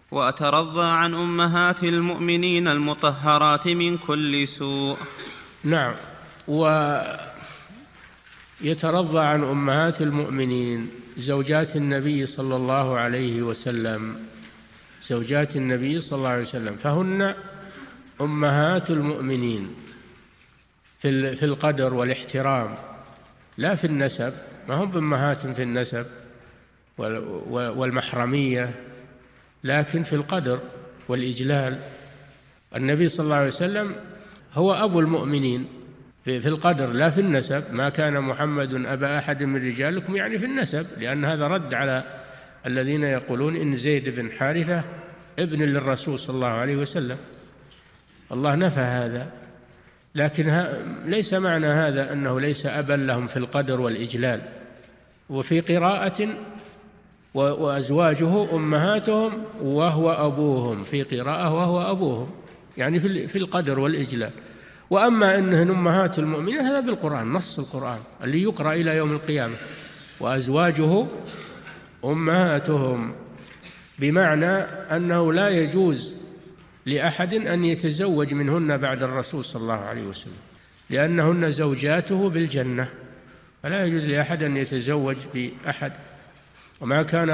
وأترضى عن أمهات المؤمنين المطهرات من كل سوء. نعم، ويترضى عن أمهات المؤمنين زوجات النبي صلى الله عليه وسلم، زوجات النبي صلى الله عليه وسلم، فهن أمهات المؤمنين في القدر والاحترام، لا في النسب، ما هم أمهات في النسب والمحرمية، لكن في القدر والإجلال. النبي صلى الله عليه وسلم هو أبو المؤمنين في القدر لا في النسب. ما كان محمد أبا أحد من رجالكم، يعني في النسب، لأن هذا رد على الذين يقولون إن زيد بن حارثة ابن للرسول صلى الله عليه وسلم. الله نفى هذا، لكن ليس معنى هذا أنه ليس أبا لهم في القدر والإجلال. وفي قراءة وأزواجه أمهاتهم وهو أبوهم، في قراءة وهو أبوهم، يعني في القدر والإجلال. وأما أنهن أمهات المؤمنين هذا بالقرآن، نص القرآن اللي يقرأ إلى يوم القيامة، وأزواجه أمهاتهم، بمعنى أنه لا يجوز لأحد أن يتزوج منهن بعد الرسول صلى الله عليه وسلم، لأنهن زوجاته بالجنة، فلا يجوز لأحد أن يتزوج بأحد. وما كان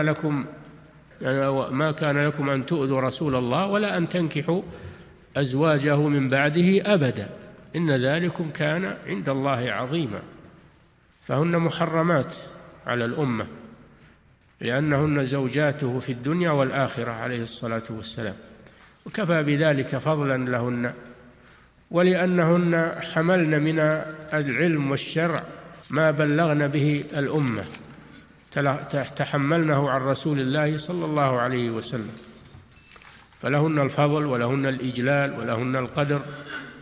لكم أن تؤذوا رسول الله ولا أن تنكحوا أزواجه من بعده أبدا، إن ذلكم كان عند الله عظيما. فهن محرمات على الأمة، لأنهن زوجاته في الدنيا والآخرة عليه الصلاة والسلام، وكفى بذلك فضلا لهن. ولأنهن حملن من العلم والشرع ما بلغن به الأمة، تحملنه عن رسول الله صلى الله عليه وسلم، فلهن الفضل ولهن الإجلال ولهن القدر